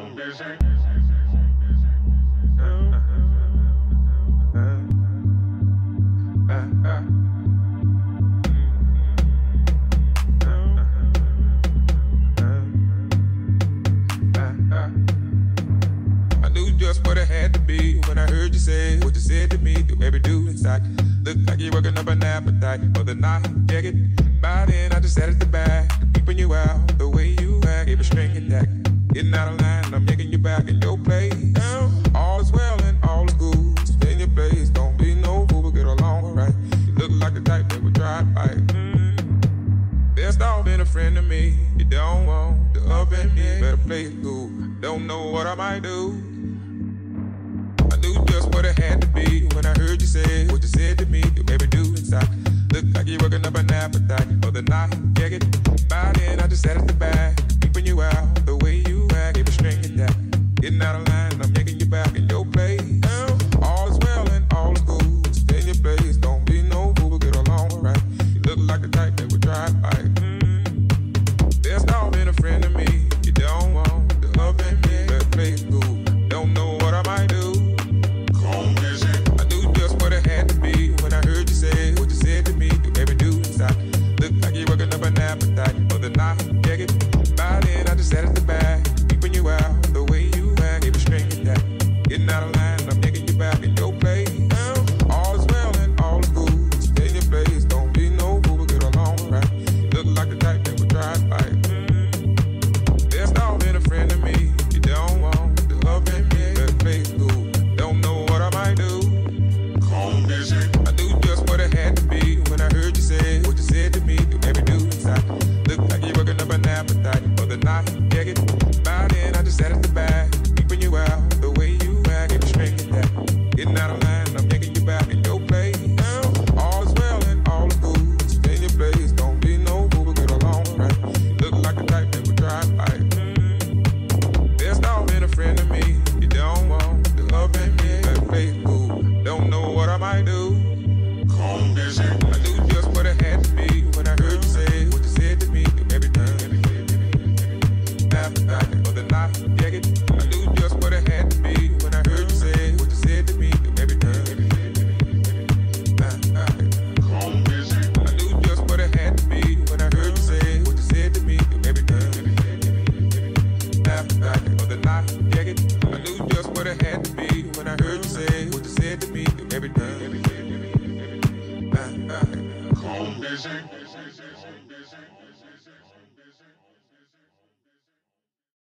For the night, check it. By then, I just sat at the back, keeping you out the way you act. Gave a string attack, getting out of line. I'm yanking you back in your place. All is well and all is good. Stay in your place, don't be no fool, but get along alright. You look like the type that would try to fight. Best off being a friend to me. You don't want to offend me. Better play it cool. Don't know what I might do. I knew just what it had to be when I heard you say what you said to me. You baby do inside. Look like you're working up an appetite for the night, check it. By then, I just sat at the back, keeping you out the way you act. Gave a string attack, getting out of line. I'm yanking you back in your place. All is well and all is good. Stay in your place, don't be no fool, but get along alright. You look like the type that would try to fight. Best off being a friend to me. You don't want to offend me. Better play it cool. Don't know what I might do. I knew just what it had to be when I heard you say what you said to me. You every do inside. Look like you're working up an appetite for the night, check it. By then, I just sat at the back, keeping you out the way you act. Gave a string attack, getting out of line. I'm yanking you back in your place. All is well and all is good. Stay in your place, don't be no fool, but get along alright. You look like the type that would try to fight. Best off being a friend to me. You don't want to offend me. Better play it cool. Don't know what I might do. I knew just what it had to be when I heard you say what you said to me. You every do inside. Look like you're working up an appetite for the night, check it. By then, I just sat at the back, keeping you out the way you act. Gave a string attack, getting out of line. I'm yanking you back in your place. All is well and all is good. Stay in your place, don't be no fool, but get along alright. You look like the type that would try to fight. Best off being a friend to me. You don't want to offend me. Better play it cool. Don't know what I might do. I knew just what it had to be when I heard you say what you said to me. You everything. Appetite for the night, check it. I knew just what it had to be when I heard you say what you said to me. You everything. I knew just what it had to be when I heard you say what you said to me. You everything. Appetite for the night, check it. I knew just what it had to be when I heard you say what you said to me. You everything. Calm, busy.